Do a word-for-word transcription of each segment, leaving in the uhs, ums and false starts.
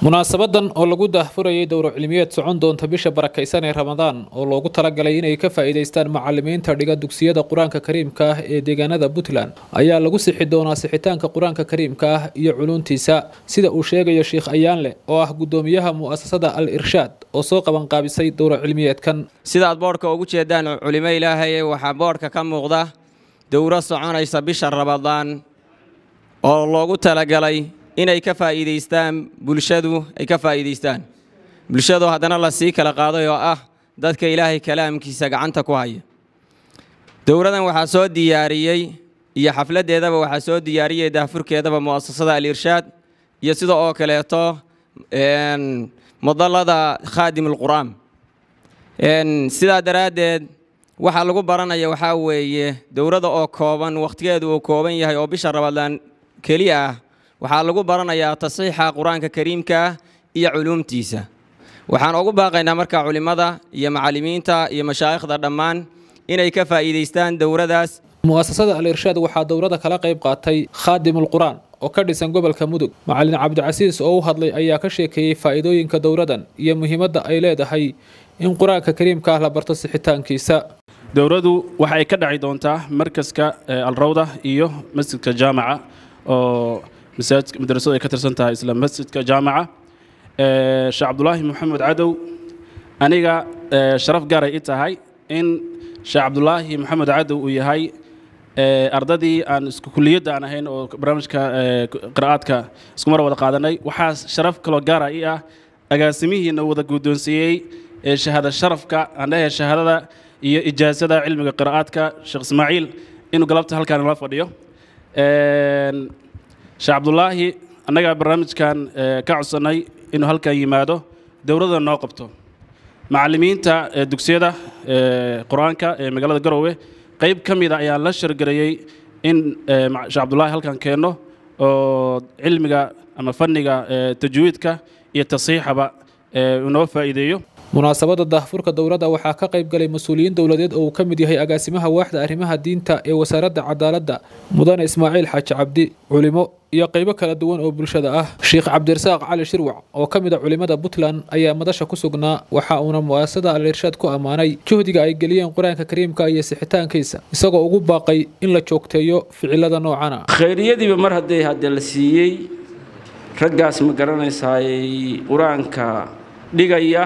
munaasabadan oo lagu daahfurayay dowro cilmiyeed socon doonta bisha barakaysan ee Ramadaan oo loogu talagalay inay ka faa'iideystaan macallimiinta dhiga dugsiyada Quraanka Kariimka ah ee deegaanada Puntland ayaa lagu sixi doonaa sixitaanka Quraanka Kariimka ah iyo culuntiisa sida uu sheegayo Sheekh Ayaanle oo ah gudoomiyaha mu'asasada Al-Irshaad oo soo qaban qaabisay dowro cilmiyeedkan sida aad boorka ugu jeedaan culimo Ilaahay waxa boorka ka muuqda dowro soconaysa bisha Ramadaan oo loogu talagalay inay ka faa'iideystaan bulshadu ay ka faa'iideystaan bulshadu hadana la sii kala qaaday oo ah dadka Ilaahay kalaamkiisa gacanta ku haya dowradan waxa soo diyaariyay iyo xafladeedaba waxa soo diyaariyay daafurkeedaba mu'asasada Al-Irshaad iyo sidoo oo kaleeto een madallada khaadimul quraan een sida daraadeed waxa lagu baranaya waxa weeye dowrada oo kooban waqtigeedu oo kooban yahay oo bisha Ramadaan kaliya ah waxaa lagu baranayaa tasiixa Quraanka Kariimka iyo culumtiisa waxaan ugu baaqaynaa marka culimada iyo macallimiinta iyo mashaayikhda dhammaan inay ka faa'iideystaan dowradaas mu'asasada Al-Irshaad waxaa dowrada kala qayb qaatay khaadimul quraan oo ka dhisan gobolka Mudug macallin Cabdicasiis oo u hadlay ayaa ka sheekeeyay faa'iidooyinka dowradan iyo muhiimadda ay leedahay in Quraanka Kariimka la barto sixitaankiisa dowradu waxa ay ka dhaci doontaa markaska Al-Rawda iyo masjidka jaamaca oo مساجد مدرسة كترسنت هاي إسلام مسجد كجامعة شيخ عبد الله محمد عدو أنيقا شرف قاري إتا هاي إن شيخ عبد الله محمد عدو وياهاي أرددي أن كلية أنا هين أو برامج قراءات ك سكمرة ولا قادناي وحاس شرف كلا قاري إيه أقاسميه إنه وذا جودونسيي شهادة شرف ك عندها شهادة إجازة علم قراءات ك شيخ إسماعيل إنه قلبت هالكان الله فديه شيخ عبد الله أنا برنامج كان كعصناي إنه هالك يماده دورة الناقبته معلمين تا دكسيدة قرآن كا مجال الجروة قريب كم إذا يا لشر جريء إن شيخ عبد الله هالكان كأنه علم جا أما فن جا تجويد كا يتصيح بقى ونوفى إيديه munaasabada daahfurka dowladda waxaa ka qayb galay mas'uuliyiin dawladeed oo ka mid yahay agaasimaha waaxda arrimaha diinta ee wasaaradda cadaaladda mudane Ismaaciil Xaaji Cabdi culimo iyo qaybo kala duwan oo bulshada ah Sheekh Cabdirasaaq Cali Shirwac oo ka mid ah culimada Puntland ayaa madasha ku sugnaa waxa uuna mu'asasada Al-Irshaad ku amaanay juhdiga ay galiyeen Quraanka Kariimka iyo sixitaankiisa isagoo ugu baaqay in la joogteeyo ficilada noocan ah khayriyadiiba mar haday hadda la siiyay raggaas ma garanaysaa Quraanka dhigaya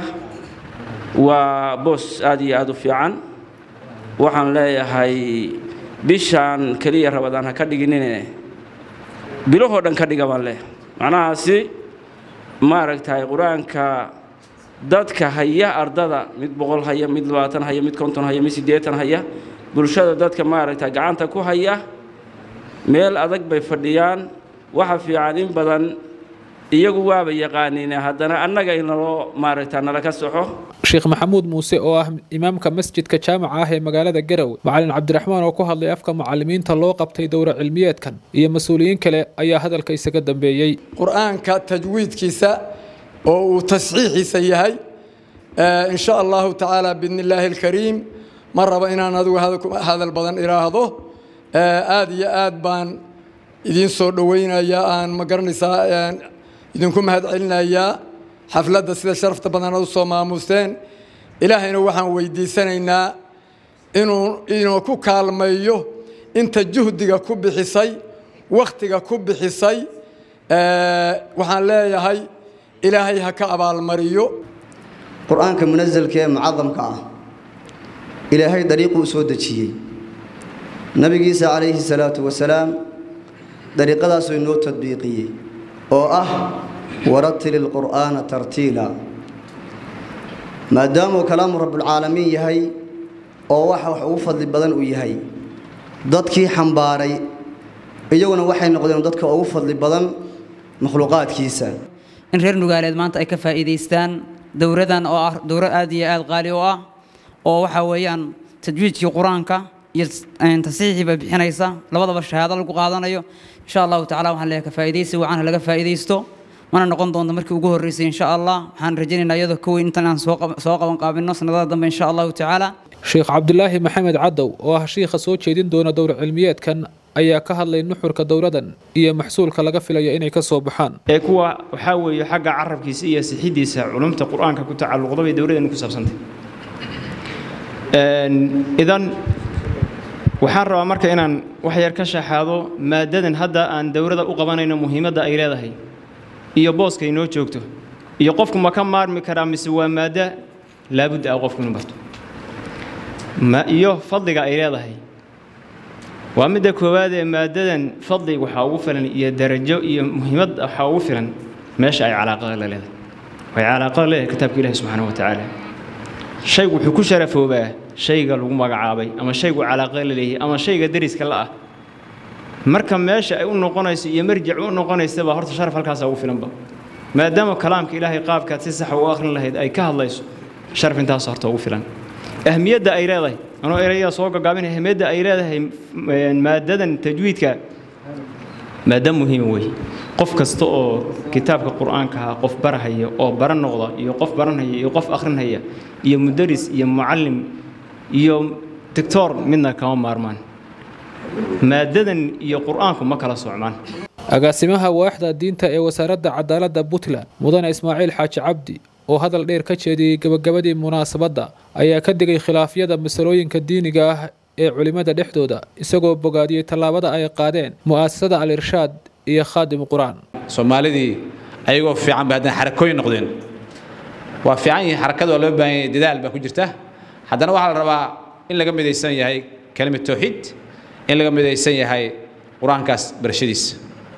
waa boos aad iyo aad u fiican waxaan leeyahay bishaan kaliya Ramadaan ha ka dhiginine bilaho dhan ka dhiga baan leeyahay macnahaasi ma aragtay Quraanka dadka haya ardada mid boqol haya mid labaatan haya mid konton haya mid siddeetan haya bulshada dadka ma aragtay gacanta ku haya meel adag bay fadhiyaan waxa fiican in badan iyagu waaba yaqaaniina haddana annaga in loo maaragtaa nala ka soxo Sheekh Maxamuud Muuse oo ah imaamka masjidka jaamaca ah ee magaalada Garowe macallin Cabdiraxmaan oo ku hadlay afka macallimiinta loo qabtay dowra cilmiyeedkan iyo mas'uuliyiin kale ayaa hadalka isaga dambeeyay Quraanka tajwiidkiisa oo uu tasxiixiisa yahay in sha Allah ta'ala biidhnillaahi al-kariim maraba inaan adigu hadal badan iraahdo aad iyo aad baan idin soo dhaweynaya aan ma garanaysaa idinku mahad celinayaa xafladda sida sharafta badan oo soo maamuseen ilaahayna waxaan weydiisanaynaa inuu inuu ku kaalmeeyo inta juhdiga ku bixisay waqtiga ku bixisay ee waxaan leeyahay ilaahay ha ka abaal mariyo quraanka munazalka ee mucadamka ah ilaahay dariiqo soo dajiyay nabigiisa kaleeyhi salaatu wasalaam dariiqadaas oo inoo tadbiiqiyay oo ah ورتل القرآن ترتيلا ما دام كلام رب العالمين يهي أو واحد وفضل بدن ويهي ضدك حنباري يجونا واحد نقدر ضدك أو فضل بدن مخلوقات كيسة إن غير نقالد ما أنت أكفى إيديستان دورة أو دورة آدية آد غالية أو حويان تجويد القرآن كا أن تصحيح بحنيسة لوضع الشهادة القاضي أيوه إن شاء الله تعالى وحنا لك فائديس وعنها لك فائديستو وانا نقول دون مركي ugu horeysay in sha Allah waxaan rajaynaynaa iyadoo ka weyn intaan soo soo qaban qaabino sanadada dambe in sha Allah ta'ala Sheekh Cabdulaahi Maxamed Cadow oo ah sheekha soo jeedin doona dowr cilmiyeedkan ayaa ka hadlay nuxurka dowladan iyo maxsuulka laga filayo inay ka soo baxaan ee kuwa waxa weeye xagga carabkiisa iyo sixidiisa culumta quraanka ku tacalluqda bay dowladan ku saabsantay een idan waxaan rabaa marka inaan wax yar ka shaxaado maadadan hadda aan dowladda u qabanayno muhiimadda ay leedahay iyo booska inoo joogto iyo qofku ma ka maarmi karaa mise waa maada laabud ah qofku inuu barto ma iyo fadliga ay leedahay waa mid koowaad ee maadadan fadliga waxa ugu filan iyo darajo iyo muhiimad waxa ugu filan meesha ay calaaqada la leedahay way calaaqada leedahay kitaabka Ilaahay subhanahu wa ta'ala shay wuxuu ku sharafoobaa shayga lagu magacaabay ama shaygu calaaqada leeyahay ama shayga dariska la ah marka meesha ay u noqonayso iyo marjic u noqonayso ba horta sharaf halkaas ugu filanba maadaama kalaamka Ilaahay qaabka si sax u akhrin lahayd ay ka hadlayso sharaf intaas horta ugu filan ahmiyada ay leedahay anoo erayada soo gagaabinay ahmiyada ay leedahay maadadan tajwiidka maadaam muhiim weey qof kasta oo kitaabka quraanka qof barahayo oo baran noqda iyo qof baranaya iyo qof akhrinaya iyo mudaris iyo muallim iyo doctor midna kama maarmaan maadadan iyo quraanku ma kala socmaan agaasimaha waaxda diinta ee wasaaradda cadaaladda Puntland mudane Ismaaciil Xaaji Cabdi oo hadal dheer ka jeediyay gabagabadii munaasabadda ayaa ka digay khilaafyada masalooyinka diiniga ah ee culimada dhexdooda isagoo bogaadiyay tallaabada ay qaadeen mu'aasasada al-irshaad iyo khaadim quraan Soomaalidii ayagoo fiican baadna xarakooyin noqdeen waa fiican yahay xarakadu loo baahan yahay dadaal ba ku jirta haddana waxa la rabaa in laga midaysan yahay kalimad tawxiid in laga midaysan yahay quraankaas barashadiisa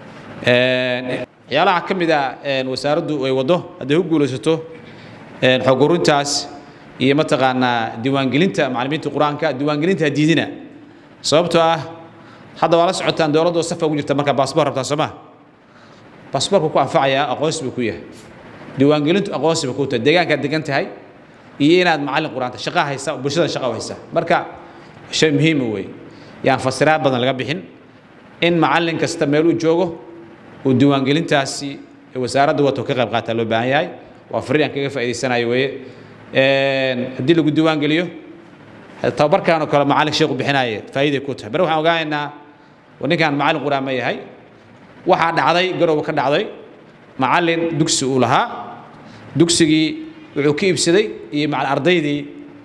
ee yaalaha kamida ee wasaaraddu ay wado haday u guulaysato ee xogurintaas iyo mataqaana diiwaangelinta macallimiinta quraanka diiwaangelinta diidina sababtoo ah hadda wala socotaan dawladdu safar ugu jirta marka baasaboor rabta Soomaa baasaboorku ku anfacaya aqoonsi buu ku yahay diiwaangelintu aqoonsi buu ku tahay deegaanka degan tahay iyo inaad macallin quraanta shaqo haysa bulshada shaqo haysa marka shay muhiim weey yaan fasiraad badan laga bixin in macallin kasta meel uu joogo oo diiwaangelintaasi ee wasaaraddu wato ka qayb qaata loo baahan yahay waa fariin kaga faa'iideysanayo weeye een hadii lagu diiwaangeliyo tababarkan oo kale macallin sheekhu bixinaayo faa'iido ku tahay bar waxaan ogaanaynaa ninkan macallin quraan ma yahay waxa dhacday garoob ka dhacday macallin dugsi uu lahaa dugsigii wuxuu ka iibsaday iyo macallin ardaydii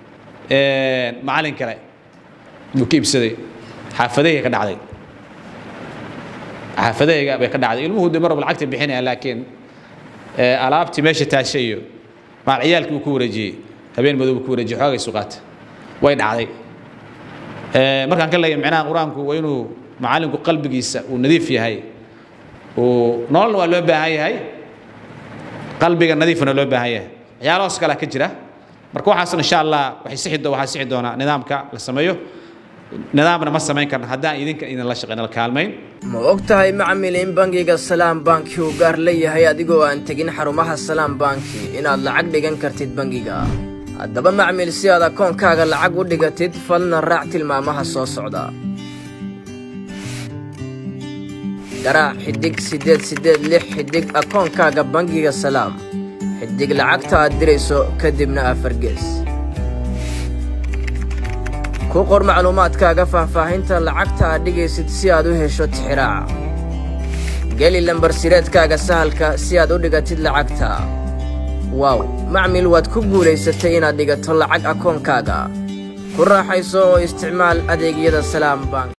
ee macallin kale uu ka iibsaday xaafadayga ka dhacday xaafadayga bay ka dhacday ilmuhu de marba lacagta bixinaya laakiin ee alaabti meesha taashayo ma ciyaalkii ku wareejiyay habeen madow ku wareejiyay xoogay suuqaad way dhacday ee markaan ka leeyahay macnaha quraanku waa inuu macallinku qalbigiisa uu nadiif yahay oo nolol waa loo baahan yahay qalbiga nadiifna loo baahan yahay ciyaalahaas kala ka jira marka waxaas insha Allah waxay sixi doona waxa sixi doona nidaamka la sameeyo nidaamna ma sameyn karna haddaan idinka idin la shaqeyn la kaalmayn ma ogtahay macmiil in bangiga Salaam Banki uu gaar leeyahay adigoo aan tagin xarumaha Salaam Banki inaad lacag dhigan kartid bangiga haddaba macmiil si aad akoonkaaga lacag u dhigatid falna raac tilmaamaha soo socda garaac xidig sideed sideed lix xidig akoonkaaga bangiga Salaam xidig lacagta aad dirayso kadibna afar gees ku qor macluumaadkaaga faahfaahinta lacagta aad dhigaysid si aad u hesho tixraaca geli lambar sireedkaaga sahalka si aad u dhigatid lacagta waaw macmiil waad ku guulaysatay inaad dhigato lacag akoonkaaga ku raaxayso oo isticmaal adeegyada Salaam Bank